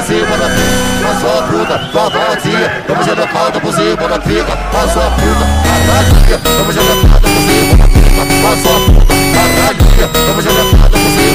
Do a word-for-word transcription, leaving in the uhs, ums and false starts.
cima da pica, passou a puta, tua voltinha, vamos jogar calda por cima da pica, passou a puta, caraca, vamos jogar